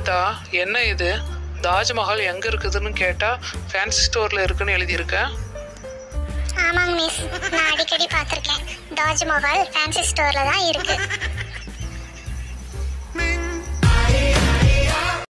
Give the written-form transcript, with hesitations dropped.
கீதா, என்ன இது? தாஜ்மஹால் எங்க இருக்குதுன்னு கேட்டா ஃபேன்சி ஸ்டோர்ல இருக்குன்னு எழுதியிருக்க. ஆமாங்க மிஸ், நான் அடிக்கடி பார்த்துருக்கேன். தாஜ்மஹால் ஃபேன்சி ஸ்டோர்ல தான் இருக்கு.